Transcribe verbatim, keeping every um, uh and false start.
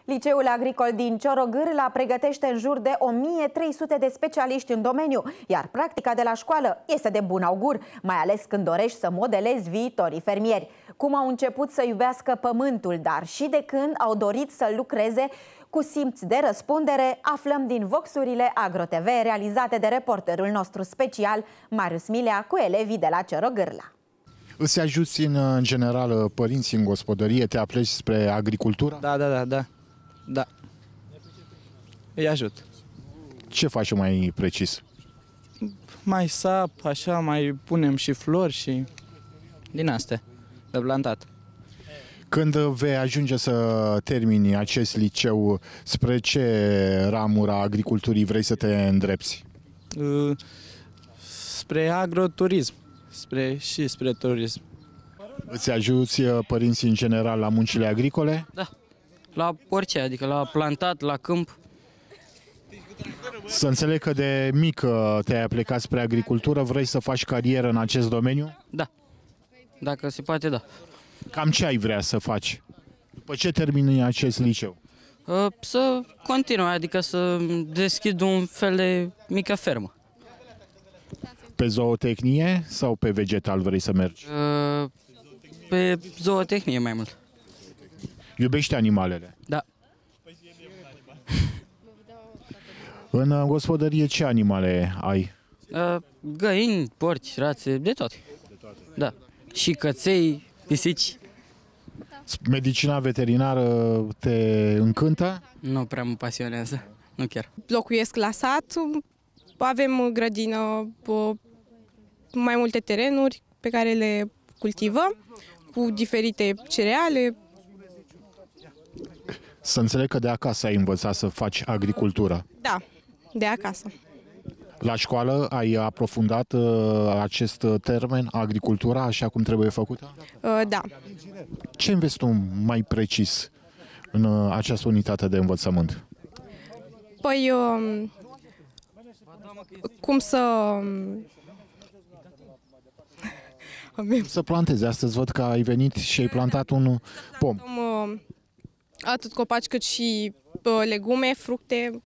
Liceul Agricol din Ciorogârla pregătește în jur de o mie trei sute de specialiști în domeniu, iar practica de la școală este de bun augur, mai ales când dorești să modelezi viitorii fermieri. Cum au început să iubească pământul, dar și de când au dorit să lucreze cu simț de răspundere, aflăm din Voxurile AgroTV realizate de reporterul nostru special, Marius Milea, cu elevii de la Ciorogârla. Îți ajuți în general părinții în gospodărie? Te apleci spre agricultură? Da, da, da, da. Da. Îi ajut. Ce faci mai precis? Mai sap, așa, mai punem și flori și din astea, de plantat. Când vei ajunge să termini acest liceu, spre ce ramură a agriculturii vrei să te îndrepți? Spre agroturism, spre, și spre turism. Îți ajuți părinții în general la muncile agricole? Da, la orice, adică la plantat, la câmp. Să înțeleg că de mic te-ai plecat spre agricultură, vrei să faci carieră în acest domeniu? Da, dacă se poate, da. Cam ce ai vrea să faci după ce termini acest liceu? Să continui, adică să deschid un fel de mică fermă. Pe zootehnie sau pe vegetal vrei să mergi? Pe zootehnie mai mult. Iubești animalele? Da. În gospodărie ce animale ai? Găini, porci, rațe, de toate. Da. Și căței, pisici. Medicina veterinară te încântă? Nu prea mă pasionează, nu chiar. Locuiesc la sat, avem grădină, mai multe terenuri pe care le cultivăm, cu diferite cereale. Să înțeleg că de acasă ai învățat să faci agricultură. Da, de acasă. La școală ai aprofundat uh, acest termen, agricultura, așa cum trebuie făcută? Uh, da. Ce înveți tu mai precis în uh, această unitate de învățământ? Păi, uh, cum să... Să plantezi. Astăzi văd că ai venit și ai plantat un pom. Atât copaci cât și legume, fructe.